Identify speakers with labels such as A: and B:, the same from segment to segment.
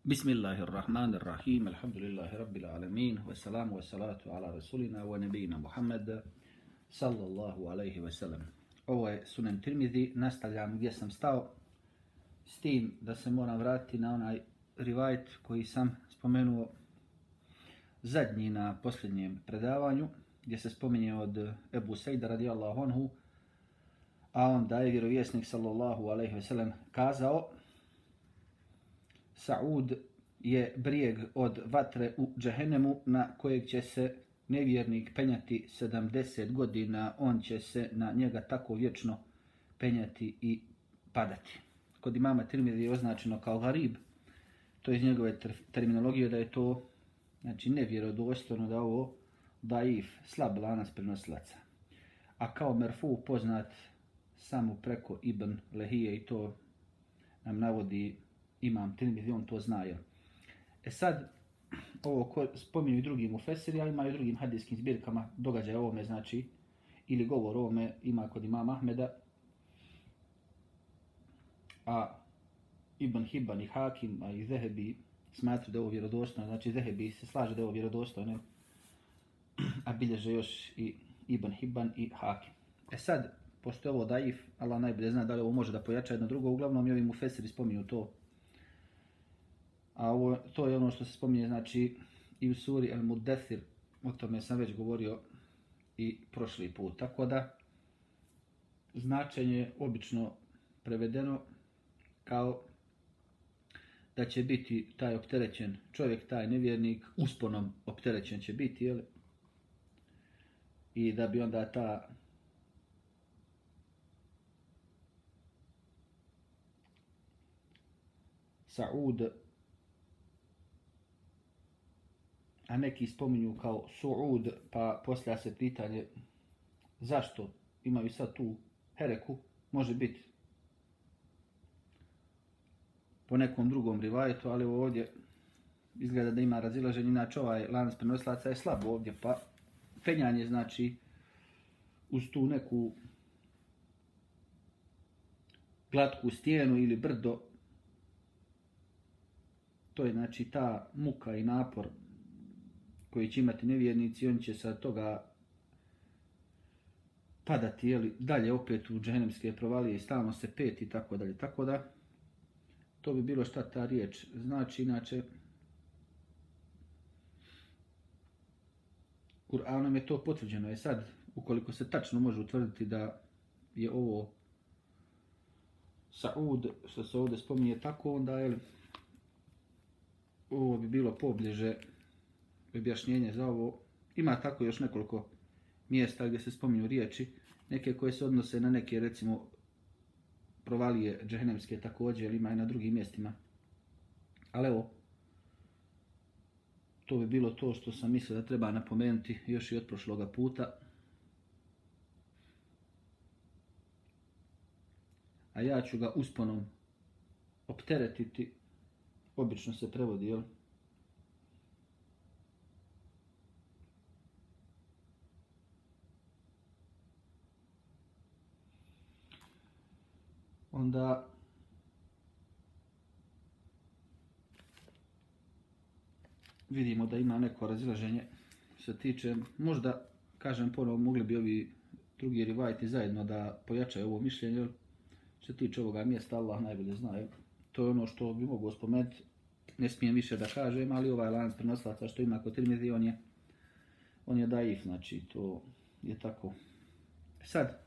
A: Bismillahirrahmanirrahim, alhamdulillahi rabbil alamin, wassalamu wassalatu ala rasulina wa nabijina Muhammad, sallallahu alaihi wasallam. Ovo je Sunan Tirmizi, nastavljam gdje sam stao, s tim da se moram vratiti na onaj rivajet koji sam spomenuo zadnji na posljednjem predavanju, gdje se spominje od Ebu Sejda radijallahu anhu, a onda je vjerovjesnik sallallahu alaihi wasallam kazao: Saud je brijeg od vatre u džehennemu na kojeg će se nevjernik penjati 70 godina, on će se na njega tako vječno penjati i padati. Kod imama Tirmizi je označeno kao garib, to je iz njegove terminologije da je to znači nevjerodostojno, da ovo daif, slab lanac prenosilaca. A kao merfu poznat samo preko Ibn Lehije, i to nam navodi imam Tirmizi, on to zna. Sad, ovo spominju i drugim mufesiri, ali ima i drugim hadijskim zbirkama događaja ovome, znači, ili govor ovome ima kod imama Ahmeda, a Ibn Hibban i Hakim, a i Zehebi smatruju da je ovo vjerodostojno, znači Zehebi se slaže da je ovo vjerodostojno, a bilježe još i Ibn Hibban i Hakim. Sad, pošto je ovo daif, Allah najbolje zna da li ovo može da pojača jedno drugo, uglavnom i ovi mufesiri spominju to. A to je ono što se spominje, znači, i u suri Al-Muddathir, o tome sam već govorio i prošli put. Tako da, značenje je obično prevedeno kao da će biti taj opterećen čovjek, taj nevjernik, usponom opterećen će biti, jel? I da bi onda ta Saud, a neki spominju kao Suud, pa poslija se pitanje zašto imaju sad tu hereku, može biti po nekom drugom rivajetu, ali ovdje izgleda da ima razilaženje, inače ovaj lanac prenosilaca je slab ovdje, pa penjanje znači uz tu neku glatku stijenu ili brdo, to je znači ta muka i napor koji će imati nevjernici, on će sa toga padati, jeli, dalje opet u džehennemske provalije i stalno se peti i tako dalje. Tako da, to bi bilo šta ta riječ znači. Inače, Kur'anom je to potvrđeno. Je sad, ukoliko se tačno može utvrditi da je ovo Saud, što se ovdje spominje tako, onda je ovo bi bilo pobliže objašnjenje za ovo. Ima tako još nekoliko mjesta gdje se spominju riječi, neke koje se odnose na neke, recimo, provalije džehennemske također, ima i na drugim mjestima. Ali evo, to bi bilo to što sam mislio da treba napomenuti još i od prošloga puta. A ja ću ga usponom opteretiti, obično se prevodi, jel? Onda vidimo da ima neko razilaženje se tiče, možda, kažem ponovo, mogli bi ovi drugi rivajti zajedno da pojačaju ovo mišljenje, jer se tiče ovoga mjesta, Allah najbolje zna. To je ono što bi mogu spomenuti, ne smijem više da kažem, ali ovaj lanac prenosilaca što ima kod Tirmizi, on je daif, znači to je tako. Sad,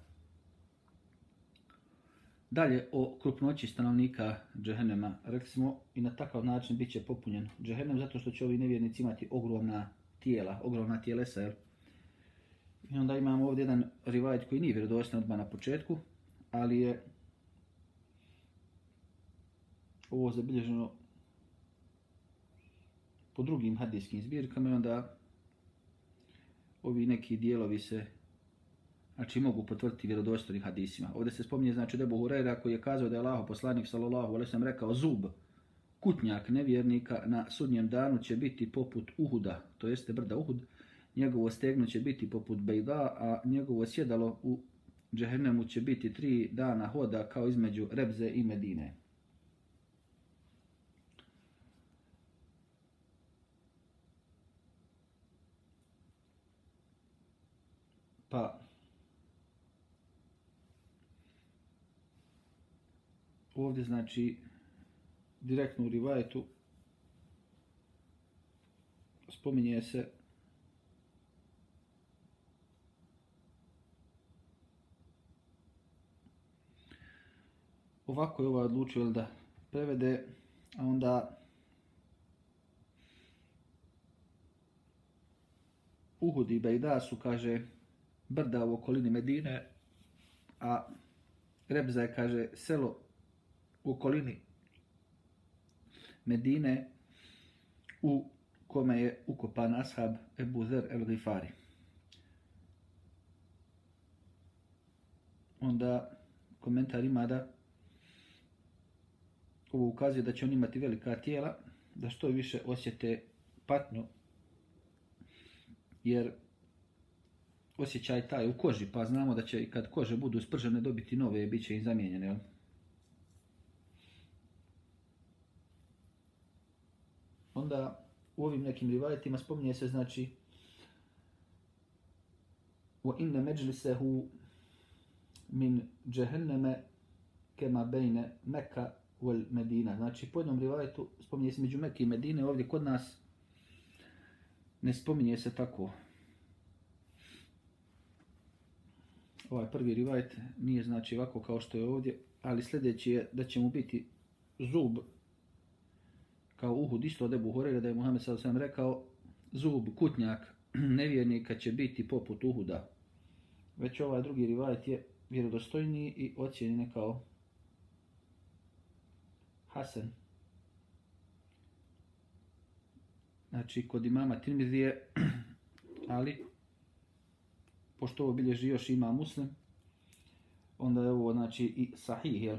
A: dalje o krupnoći stanovnika džehennema. Rekli smo, i na takav način bit će popunjen džehennem, zato što će ovi nevjernici imati ogromna tijela, ogromna tijelesa, jel? I onda imamo ovdje jedan rivajet koji nije vjerodostojan odmah na početku, ali je ovo zabilježeno po drugim hadijskim zbirkama, i onda ovi neki dijelovi se, znači, mogu potvrditi vjerodostojnim hadisima. Ovdje se spominje, znači, Ebu Hurajra koji je kazao da je Allahov poslanik sallallahu alejhi ve sellem rekao: zub, kutnjak nevjernika na sudnjem danu će biti poput Uhuda, to jeste brda Uhud, njegovo stegno će biti poput Bejda, a njegovo sjedalo u džehennemu će biti 3 dana hoda kao između Rebze i Medine. Pa ovdje znači direktno u rivajetu spominje se ovako je ovaj odlučio da prevede, a onda Uhud i Bejda su, kaže, brda u okolini Medine, a Rebza je, kaže, selo u okolini Medine u kome je ukopan ashab Ebu Zer el-Gifari. Onda komentar ima da ovo ukazuje da će on imati velika tijela, da što više osjete patnju, jer osjećaj taj u koži, pa znamo da će i kad kože budu spržene dobiti nove, bit će im zamijenjene. Jel? Onda u ovim nekim rivajetima spominje se, znači, وَإِنَّ مَجْلِسَهُ مِنْ جَهَنَّمَ كَمَا بَيْنَ مَكَّ وَالْمَدِينَ. Znači, po jednom rivajetu spominje se među Mekke i Medine, ovdje kod nas ne spominje se tako. Ovaj prvi rivajet nije znači ovako kao što je ovdje, ali sljedeći je da će mu biti zub kao Uhud, isto od Ebu Hureyre, da je Muhammed s.a.v. rekao, zub, kutnjak nevjernika će biti poput Uhuda. Već ovaj drugi rivajet je vjerodostojniji i ocijenjen je kao Hasan. Znači, kod imama Tirmizije, ali pošto ovo bilježi još ima Muslim, onda je ovo, znači, i sahih, jel?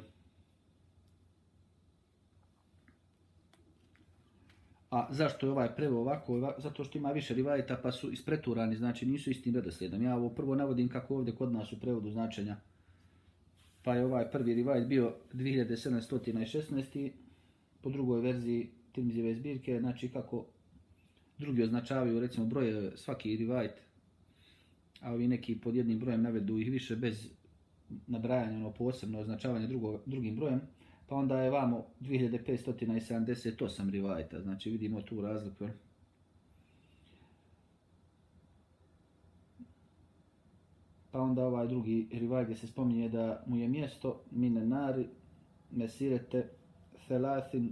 A: A zašto je ovaj preveo ovako? Zato što ima više rivajeta pa su ispreturani, znači nisu istim redoslijedom. Ja ovo prvo navodim kako ovdje kod nas u prevodu značenja. Pa je ovaj prvi rivajet bio 2716. Po drugoj verziji Tirmizijeve zbirke, znači kako drugi označavaju recimo broje svaki rivajet, a ovi neki pod jednim brojem navedu ih više bez nabrajanja, posebno označavanje drugim brojem. Pa onda je vamo 2578 rivajeta, znači vidimo tu razliku. Pa onda ovaj drugi rivaj gdje se spominje da mu je mjesto mine nari mesirete thalathin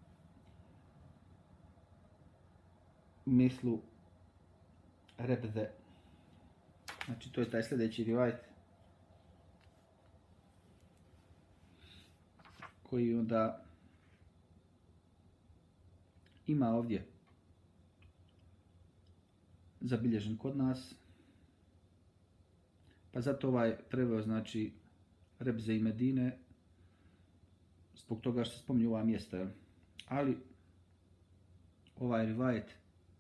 A: mislu rebze. Znači to je taj sljedeći rivajet koji onda ima ovdje zabilježen kod nas. Pa zato ovaj preveo, znači, Rebze i Medine, zbog toga što se spominju ova mjesta. Ali ovaj rivajet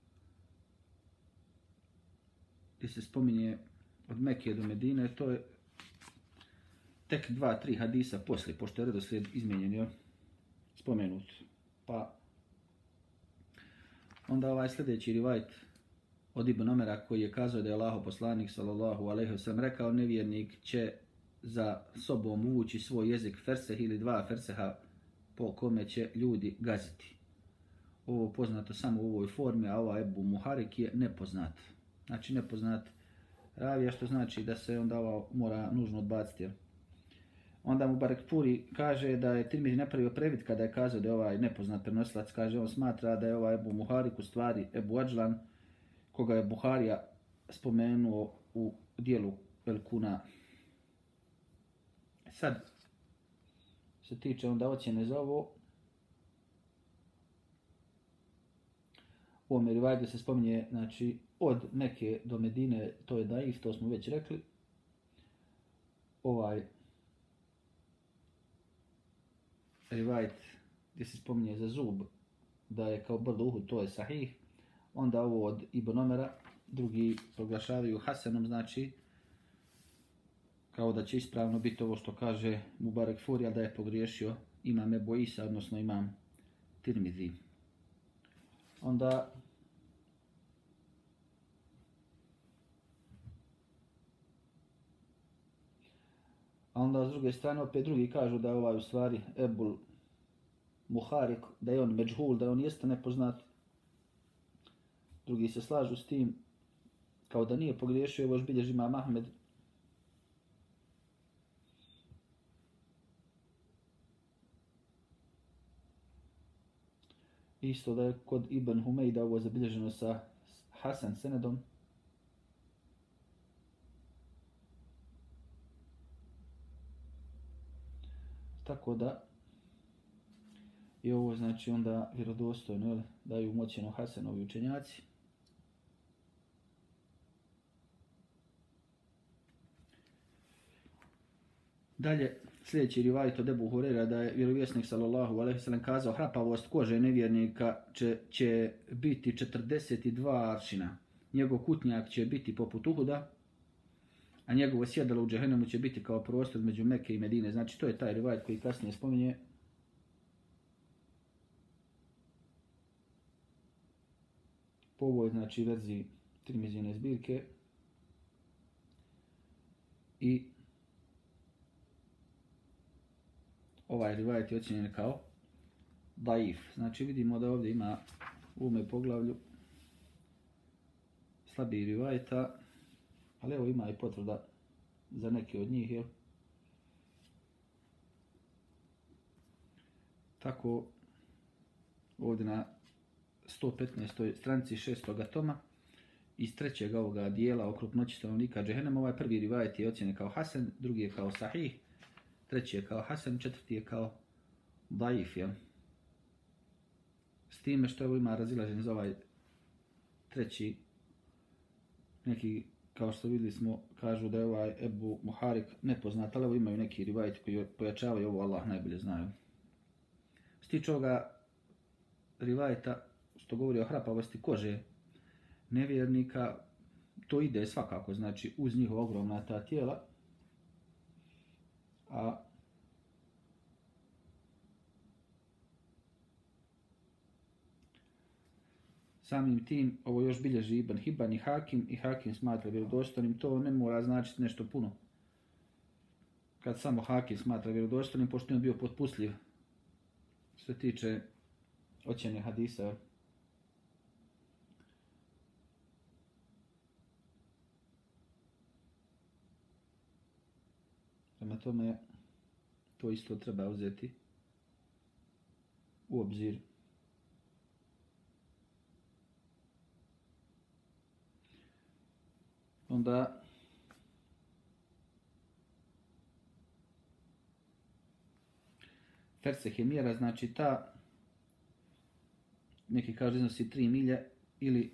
A: gdje se spominje od Mekke do Medine, to je tek 2-3 hadisa poslije, pošto je redoslijed izmijenjen, jel? Spomenut. Pa onda ovaj sljedeći rivajet od Ibn Omera koji je kazao da je Allahov poslanik sallallahu alejhi ve sellem rekao, nevjernik će za sobom vući svoj jezik ferseh ili 2 ferseha po kome će ljudi gaziti. Ovo poznato samo u ovoj formi, a ova Ebu Muharik je nepoznat. Znači nepoznat ravija, što znači da se onda ovo mora nužno odbaciti. Onda mu Barek Furi kaže da je Tirmizi napravio previd kada je kazao da je ovaj nepoznat prenosilac, kaže on smatra da je ovaj Ebu Muharik u stvari Ebu Adžlan, koga je Buharija spomenuo u dijelu El Kuna. Sad, se tiče onda ocjene za ovo, u ovome rivajdu se spominje, znači, od Mekke do Medine, to je daif, to smo već rekli. Ovaj rivajd gdje se spominje za zub, da je kao brdo Uhud, to je sahih. Onda ovo od Ibn Omera, drugi proglašavaju Hasanom, znači kao da će ispravno biti ovo što kaže Mubarek Furi, ali da je pogriješio imam Ebu Isa, odnosno imam Tirmizi. Onda A onda s druge strane opet drugi kažu da je ovaj u stvari Ebul Muharik, da je on međhul, da on jeste nepoznat. Drugi se slažu s tim, kao da nije pogriješio, evo još bilježi Imam Ahmed. Isto da je kod Ibn Humejda ovo zabilježeno sa Hasan senedom. Tako da i ovo znači onda vjerodostojno, daju mu ocjenu Hasanovi učenjaci. Dalje, sljedeći rivajet od Ebu Hurera da je vjerovjesnik sallallahu alejhi ve sellem kazao hrapavost kože nevjernika će biti 42 aršina. Njegov kutnjak će biti poput Uhuda, a njegovo sjedalo u džehennemu će biti kao prostor među Mekke i Medine. Znači to je taj rivajet koji kasnije spominje. Po ovoj znači verziji Tirmizijine zbirke. I ovaj rivajet je ocjenjen kao daif. Znači vidimo da ovdje ima u ovome poglavlju slabiji rivajeta, ali evo ima i potvrda za neke od njih. Tako ovdje na 115. stranici 6. toma iz trećeg ovoga dijela o krupnoći stanovnika džehennema, ovaj prvi rivajet je ocjenjen kao hasan, drugi je kao sahih, treći je kao hasan, četvrti je kao daif. S time što evo ima razilaženje za ovaj treći, neki kao što vidjeli smo kažu da je ovaj Ebu Muharik nepoznat, ali evo imaju neki rivajet koji pojačavaju ovo, Allah najbolje znaju. S tiče ovoga rivajeta što govori o hrapavosti kože nevjernika, to ide svakako, znači uz njihova ogromna ta tijela, a samim tim ovo još bilježi Ibn Hibban i Hakim smatra vjerodostojnim, to ne mora značiti nešto puno. Kad samo Hakim smatra vjerodostojnim, pošto je on bio potpustljiv što se tiče ocjene hadisa. Prema tome, to isto treba uzeti u obzir. Onda ferseh je mjera, znači ta, neki kažu iznosi 3 milje ili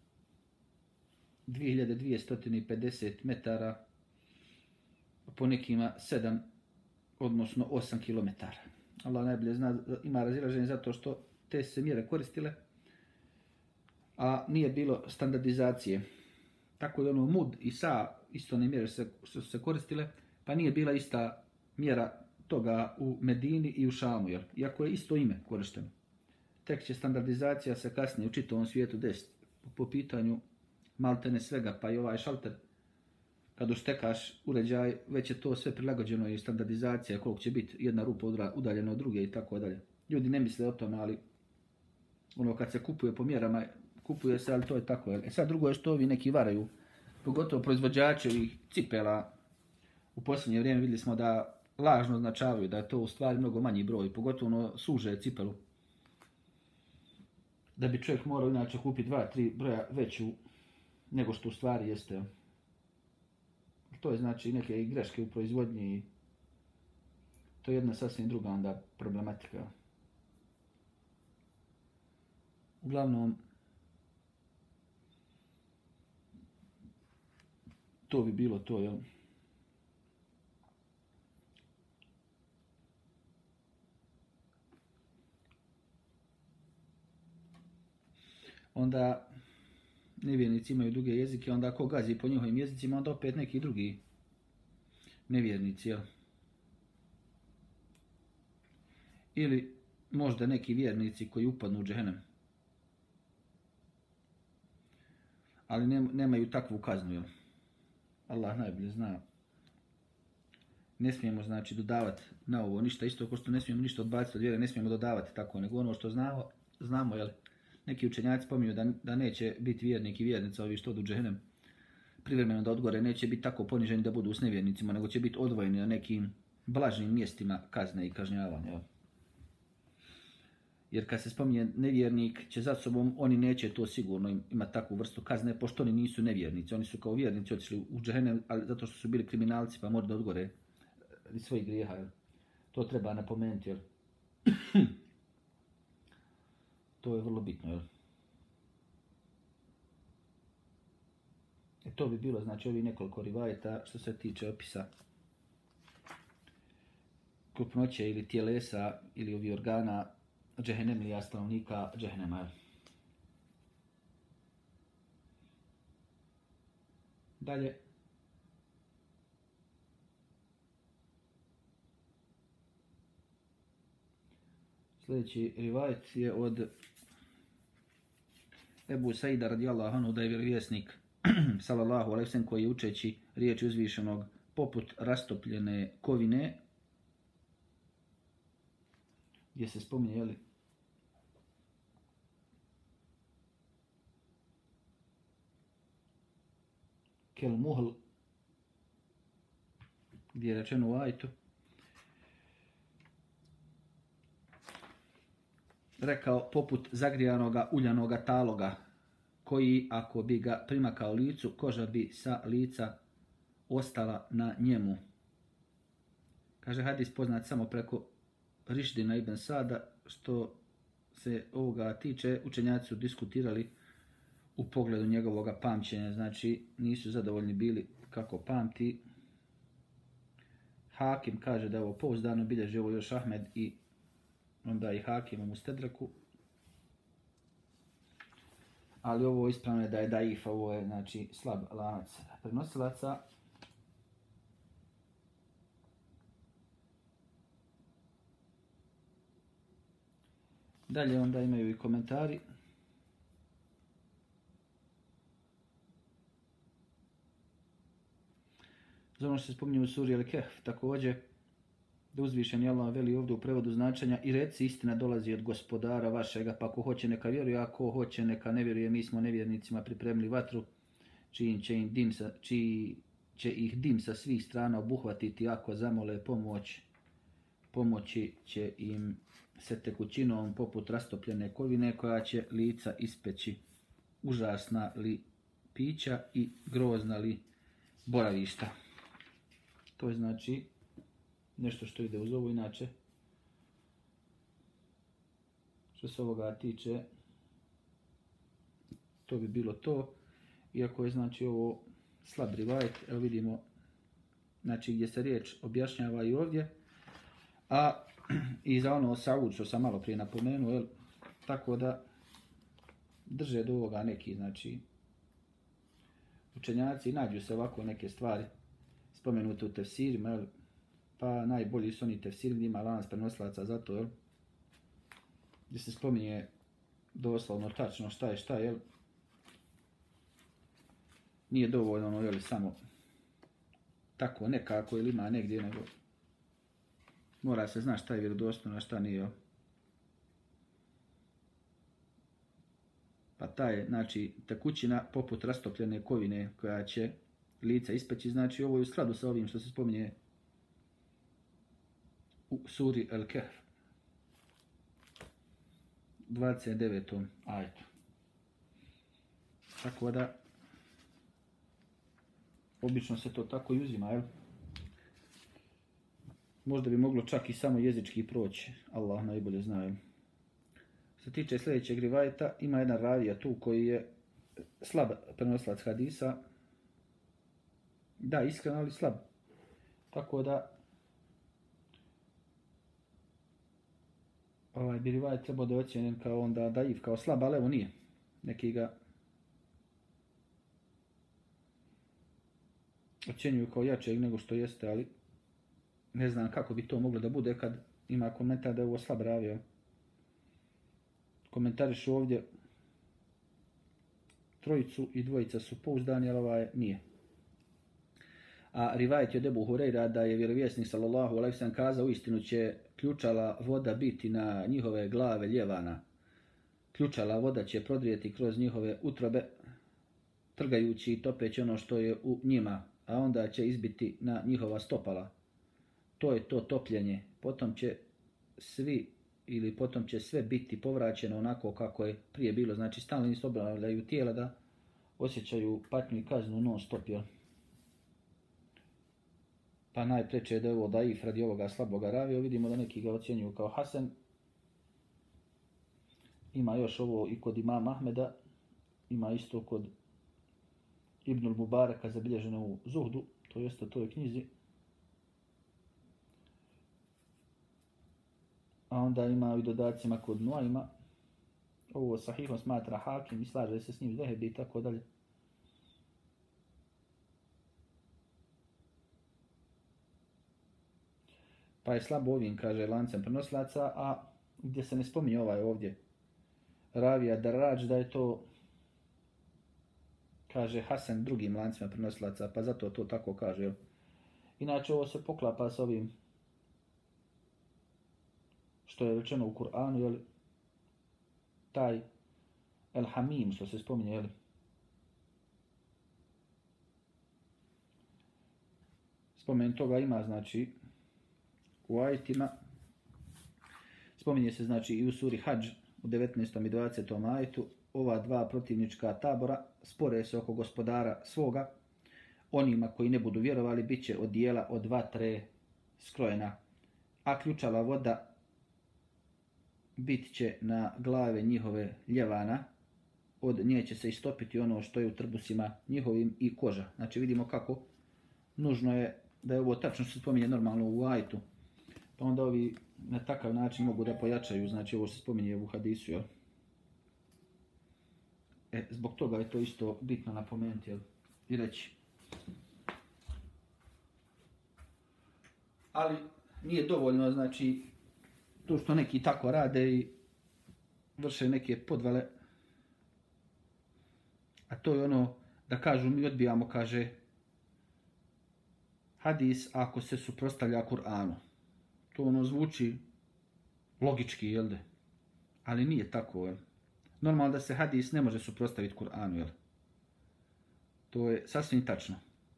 A: 2250 metara, po nekima 7, odnosno 8 km. Allah najbolje zna, ima razilaženje zato što te se mjere koristile, a nije bilo standardizacije. Tako da ono mud i sa isto ne mjere su se koristile, pa nije bila ista mjera toga u Medini i u Šamu, iako je isto ime korišteno. Tek će standardizacija se kasnije u čitavom svijetu desiti po pitanju maltene svega, pa i ovaj šalter. Kad uštekaš uređaj, već je to sve prilagođeno i standardizacija, koliko će biti jedna rupa udaljena od druge i tako dalje. Ljudi ne misle o tome, ali ono kad se kupuje po mjerama, kupuje se, ali to je tako. Sad drugo je što ovi neki varaju, pogotovo proizvođači ovih cipela. U posljednje vrijeme vidjeli smo da lažno označavaju da je to u stvari mnogo manji broj, pogotovo ono suže cipelu. Da bi čovjek morao inače kupiti 2-3 broja veću nego što u stvari jeste. To je znači neke greške u proizvodnji. To je jedna sasvim druga onda problematika. Uglavnom, to bi bilo to, jel? Onda nevjernici imaju duge jezike, onda ako gazi po njihovim jezicima, onda opet neki drugi nevjernici, jel? Ili možda neki vjernici koji upadnu u džehennem. Ali nemaju takvu kaznu, jel? Allah najbolje zna ne smijemo znači dodavati na ovo ništa, isto kao što ne smijemo ništa odbaciti od vjere, ne smijemo dodavati tako, nego ono što znamo jel, neki učenjaci spominju da neće biti vjernik i vjernica, ovi što odu u džehennem privremeno da odgore, neće biti tako poniženi da budu s nevjernicima, nego će biti odvojeni na nekim blažnim mjestima kazne i kažnjavanja. Jel. Jer kad se spominje nevjernik će za sobom, oni neće to sigurno imati takvu vrstu kazne, pošto oni nisu nevjernici. Oni su kao vjernici otišli u džehennem, ali zato što su bili kriminalci pa možda odgore iz svojih grijeha. Jel. To treba napomenuti. Jel. To je vrlo bitno. Jel. To bi bilo znači ovi nekoliko rivajeta što se tiče opisa krupnoće ili tijelesa ili ovi organa džehennemlija, stanovnika džehennema. Dalje. Sljedeći rivajet je od Ebu Saida radijallahu anhu da je vjerovjesnik sallallahu alejhi ve sellem koji je učeći riječi uzvišenog poput rastopljene kovine, gdje se spominje jeli, kel muhl, gdje je rečeno u ajetu, rekao poput zagrijanoga uljanoga taloga, koji ako bi ga primakao licu, koža bi sa lica ostala na njemu. Kaže hadis poznat samo preko Rišdina ibn Sada, što se ovoga tiče, učenjaci su diskutirali u pogledu njegovoga pamćenja, znači nisu zadovoljni bili kako pamti. Hakim kaže da je ovo pouzdano, bilježi ovo još Ahmed i onda i Hakim u Mustedreku. Ali ovo ispravno je da je daif, ovo je znači slab lanac prenosilaca. Dalje onda imaju i komentari. Za ono što se spominje u suri Al-Kehf također, da uzvišeni Allah veli ovdje u prevodu značenja i reci istina dolazi od gospodara vašega, pa ko hoće neka vjeruje, a ko hoće neka ne vjeruje, mi smo nevjernicima pripremili vatru, čiji će ih dim sa svih strana obuhvatiti, ako zamole pomoći će im se tekućinom poput rastopljene kovine koja će lica ispeći, užasna li pića i grozna li boravišta. To je znači nešto što ide uz ovo, inače što se ovoga tiče to bi bilo to, iako je znači ovo slab rivajet, evo vidimo znači gdje se riječ objašnjava i ovdje, a i za ono Saud što sam malo prije napomenuo, jel, tako da drže do ovoga neki znači učenjaci, nađu se ovako neke stvari spomenute u tefsirima, jel, pa najbolji su oni tefsiri gdje ima lanac prenosilaca zato, jel, gdje se spominje doslovno tačno šta je, jel, nije dovoljno ono, jel, samo tako nekako ili ima negdje, nego mora se znati šta je vjerodostojno, a šta nije, jel. Pa ta je, znači, tekućina poput rastopljene kovine koja će lica ispeći, znači ovo je u skladu sa ovim što se spominje u suri Al-Kehf 29. ajetu. Tako da obično se to tako i uzima, jel? Možda bi moglo čak i samo jezički proći, Allah najbolje zna, jel? Što se tiče sljedećeg rivajeta, ima jedan ravija tu koji je slab prenosilac hadisa, da, iskren, ali slab. Tako da bi rivajet trebao da je ocjenjen kao onda daif, kao slab, ali evo nije. Neki ga ocjenjuju kao jačeg nego što jeste, ali ne znam kako bi to moglo da bude kad ima komentar da je ovo slab ravija. Komentarišu ovdje trojicu i dvojica su pouzdani, ali ovaj nije. A rivajet je od Ebu Hureyra da je vjerovjesnik sallallahu alejhi ve sellem kazao uistinu će ključala voda biti na njihove glave ljevana. Ključala voda će prodrijeti kroz njihove utrobe, trgajući i topeći ono što je u njima, a onda će izbiti na njihova stopala. To je to topljenje. Potom će sve biti povraćeno onako kako je prije bilo. Znači stalno istobravljaju tijela da osjećaju patnju i kaznu non stop. Pa najpreče je da je ovo daif radi ovoga slaboga ravija. Vidimo da neki ga ocjenjuju kao Hasan. Ima još ovo i kod imama Ahmeda. Ima isto kod Ibnul Mubaraka zabilježeno u Zuhdu. To jeste u toj knjizi. A onda ima i dodacima kod Nuaima. Ovo sahihom smatra Hakim i slaže se s njim Zehebi i tako dalje. Pa je slabo ovim, kaže, lancem prenosilaca, a gdje se ne spominje ovaj ovdje ravija Darrađ, da je to, kaže, Hasan drugim lancima prenosilaca, pa zato to tako kaže. Inače, ovo se poklapa s ovim što je rečeno u Kur'anu, jel, taj El Hamim, što se spominje, jel, spomen toga ima, znači, u ajetima, spominje se, znači, i u suri Hadž, u 19. i 20. ajetu, ova dva protivnička tabora spore se oko gospodara svoga, onima koji ne budu vjerovali bit će odijela od vatre skrojena, a ključala voda bit će na glave njihove ljevana, od nje će se istopiti ono što je u trbusima njihovim i koža. Znači vidimo kako nužno je da je ovo tačno se spominje normalno u ajetu, pa onda ovi na takav način mogu da pojačaju, znači ovo se spominje u hadisu, jel? Zbog toga je to isto bitno napomenuti, jel? I reći. Ali nije dovoljno, znači, to što neki tako rade i vrše neke podvale, a to je ono da kažu mi odbijamo, kaže, hadis ako se suprotstavlja Kur'anu. To ono zvuči logički, jel de? Ali nije tako, jel? Normalno da se hadis ne može suprotstaviti Kur'anu, jel? To je sasvim tačno.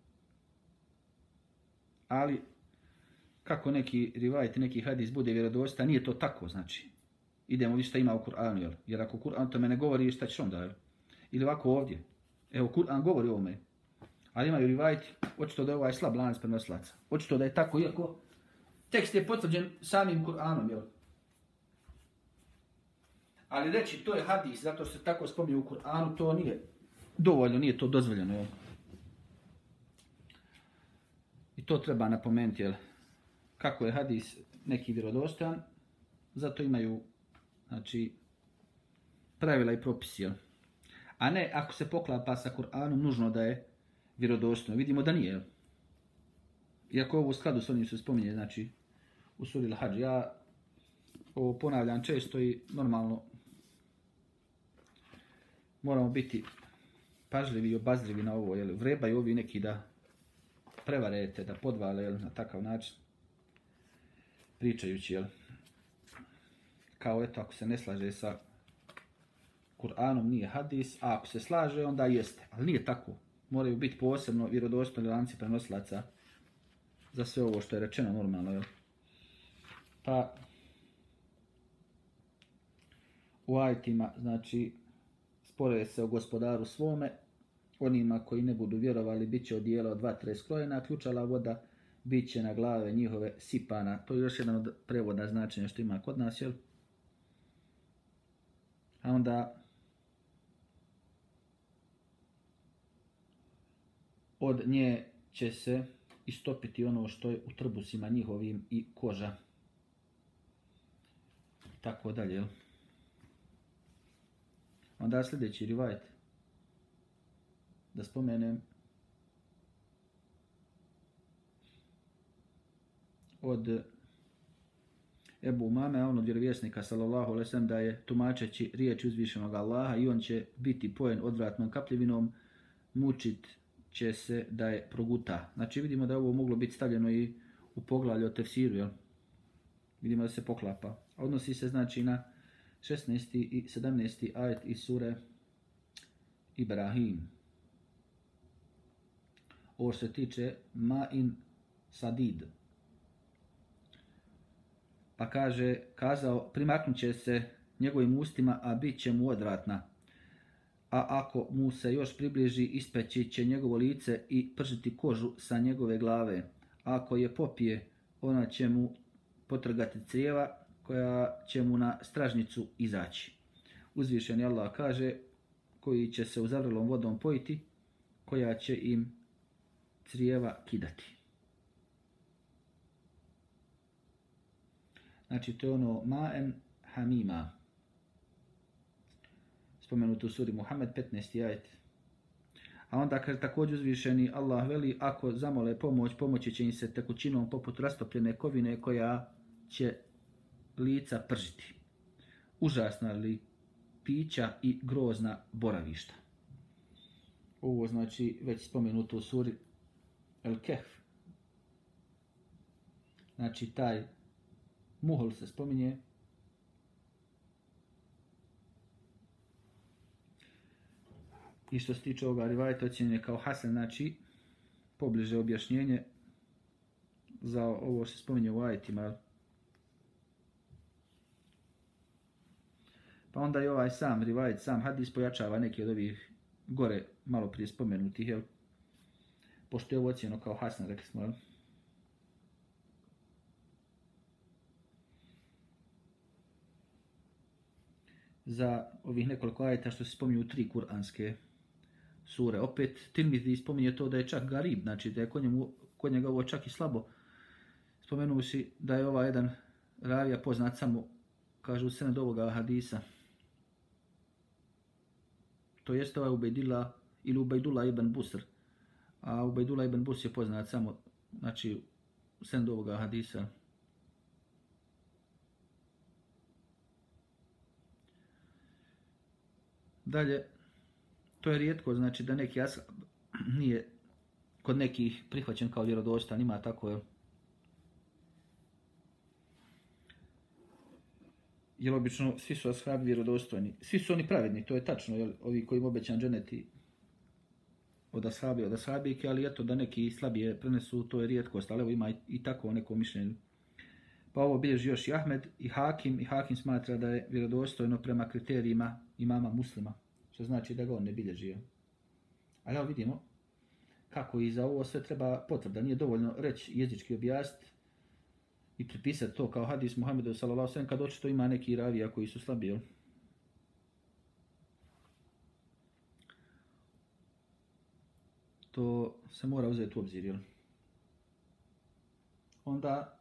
A: Ali kako neki rivajet, neki hadis bude vjerodostan, nije to tako, znači. Idemo vidjeti šta ima u Kur'anu, jel? Jer ako Kur'an to me ne govori, šta ćeš onda, jel? Ili ovako ovdje. Evo, Kur'an govori o ovome. Ali imaju rivajet, očito da je ovaj slab lanac prenosilaca. Očito da je tako, iako tekst je potvrđen samim Kur'anom, jel? Ali reći to je hadis, zato se tako spominje u Kur'anu, to nije dovoljno, nije to dozvoljeno, jel? I to treba napomenuti, jel? Kako je hadis neki vjerodostojan, zato imaju, znači, pravila i propisi, jel? A ne, ako se poklapa sa Kur'anom, nužno da je vjerodostojno. Vidimo da nije, jel? Iako je ovo u skladu s onim se spominje, znači, u suri Al-Hadž. Ja ovo ponavljam često i normalno moramo biti pažljivi i obazrivi na ovo, jel? Vrebaju ovi neki da prevarete, da podvale, jel? Na takav način. Pričajući, jel? Kao eto, ako se ne slaže sa Kur'anom nije hadis, a ako se slaže onda jeste. Ali nije tako. Moraju biti posebno vjerodostojni lanci prenosilaca za sve ovo što je rečeno normalno, jel? Pa u ajetima, znači, spore se o gospodaru svome, onima koji ne budu vjerovali bit će odijela od vatre skrojena, ključala voda bit će na glave njihove sipana. To je još jedan od prevoda značenja što ima kod nas, jel? A onda od nje će se istopiti ono što je u trbusima njihovim i koža. Tako dalje, jel? Onda sljedeći rivajet. Da spomenem. Od Ebu Umame, on od vjerovjesnika sallallahu alejhi ve sellem, da je tumačeći riječ uzvišenog Allaha i on će biti pojen odvratnom kapljivinom, mučit će se da je proguta. Znači vidimo da je ovo moglo biti stavljeno i u poglavlje o tefsiru, jel? Vidimo da se poklapa. Odnosi se znači na 16. i 17. ajet iz sure Ibrahim. Ovo se tiče ma'in sadid. Pa kaže, kazao, primaknut će se njegovim ustima, a bit će mu odvratna. A ako mu se još približi, ispeći će njegovo lice i pržiti kožu sa njegove glave. A ako je popije, ona će mu potrgati crijeva, koja će mu na stražnicu izaći. Uzvišeni Allah kaže, koji će se uzavrelom vodom pojiti, koja će im crijeva kidati. Znači to je ono ma'en hamima. Spomenuto u suri Muhammed 15. ajet. A onda kaže također uzvišeni Allah veli, ako zamole pomoć, pomoći će im se tekućinom poput rastopljene kovine koja će lica pržiti. Užasna li pića i grozna boravišta. Ovo znači već spomenuto u suri El Kehf. Znači taj muhl se spominje. I što se tiče ovoga rivajeta ocjenjuje kao hasan, znači pobliže objašnjenje za ovo što se spominje u ajetima. Pa onda i ovaj sam rivajet, sam hadis pojačava neki od ovih gore malo prije spomenutih, jel? Pošto je ovo ocjenjeno kao hasan, rekli smo, jel? Za ovih nekoliko ajeta što se spominju 3 kuranske sure. Opet Tirmizi spominje to da je čak garib, znači da je kod njega ovo čak i slabo. Spomenuši da je ovaj jedan ravija poznat samo, kaže u sened ovoga hadisa. To jeste ovaj Ubejdillah ili Ubejdullah ibn Busr. A Ubejdullah ibn Busr je poznat samo, znači u sened ovoga hadisa. Dalje, to je rijetko, znači da neki ashab nije kod nekih prihvaćen kao vjerodostan, ima tako, jer obično svi su ashabi vjerodostojni. Svi su oni pravedni, to je tačno, jel, ovi koji im obećan dženeti od ashabike, ali eto da neki slabije prenesu, to je rijetkost, ali evo ima i tako neko mišljenje. Pa ovo bilježi još i Ahmed i Hakim smatra da je vjerodostojno prema kriterijima imama Muslima, što znači da ga on ne bilježi. Ali evo vidimo kako i za ovo sve treba potvrda. Nije dovoljno reći jezički objasniti i pripisati to kao hadis Muhammedu sallallahu alejhi ve sellem kad očito ima neki ravija koji su slabiji. To se mora uzeti u obzir, jel? Onda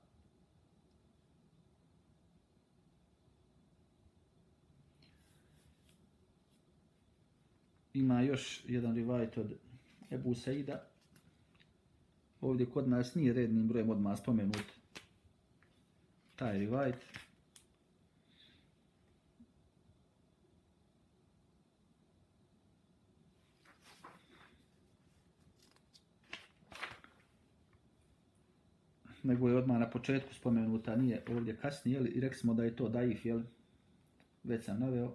A: ima još jedan rivajet od Ebu Saida. Ovdje kod nas nije rednim brojem odmah spomenut taj rivajet. Nego je odmah na početku spomenuta, nije ovdje kasnije, jel? I rekli smo da je to daif, jel? Već sam naveo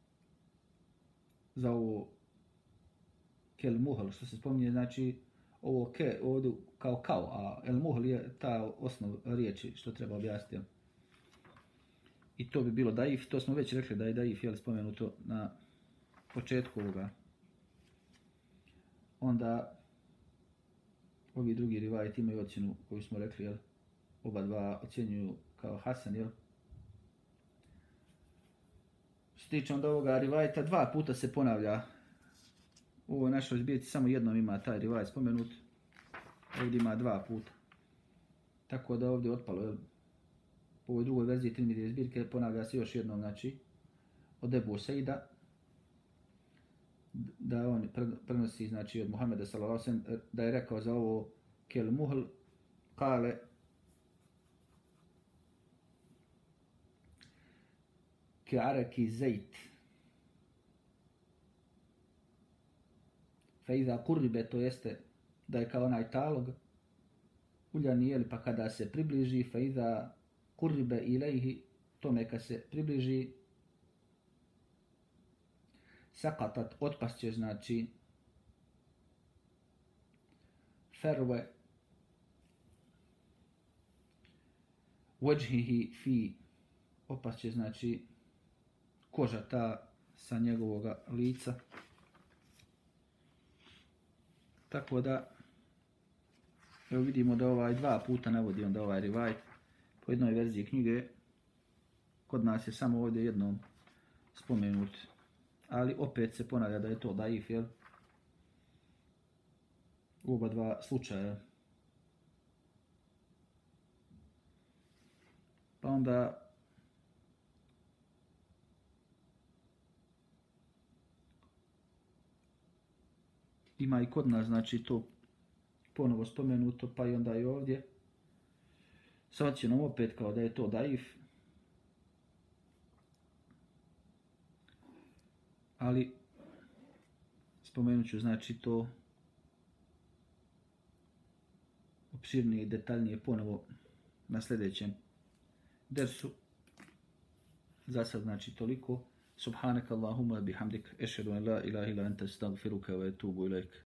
A: za ovo kel muhl, što se spominje, znači ovo ke ovdje kao, a el muhl je ta osnov riječi što treba objasniti. I to bi bilo daif, to smo već rekli da je daif, jel, spomenuto na početku ovoga. Onda ovi drugi rivajeti imaju ocjenu koju smo rekli, jel, oba dva ocjenjuju kao hasan, jel. Što se tiče onda ovoga rivajeta, 2 puta se ponavlja. U ovoj našoj zbirci samo jednom ima taj rivajet spomenut, ovdje ima 2 puta. Tako da ovdje otpalo, jel, u ovoj drugoj verziji Tirmizijeve zbirke ponavlja se još jednom, znači, od Ebu Saida, da on prenosi, znači, od Muhammeda sallallahu alejhi ve sellem, da je rekao za ovo kel muhl, kale ke araki zejt, Feiza kurribe, to jeste da je kao onaj talog uljani jeli, pa kada se približi, feiza kurribe ilaihi, to neka se približi, sakatat, otpasće, znači ferve vajhihi fi, opasće, znači koža ta sa njegovog lica. Tako da, evo vidimo da ovaj dva puta navodi onda ovaj rivaj po jednoj verziji knjige. Kod nas je samo ovdje jednom spomenut, ali opet se ponavlja da je to daif, jel? U oba dva slučaja. Pa onda ima i kod nas, znači to ponovo spomenuto, pa i onda i ovdje. Sa ocjenom opet kao da je to daif. Ali spomenut ću znači to opširnije i detaljnije ponovo na sljedećem dersu. Za sad znači toliko. Subhanaka Allahumma bihamdik, ešhedu en la ilaha illa anta, astagfiruka wa etubu ilaik.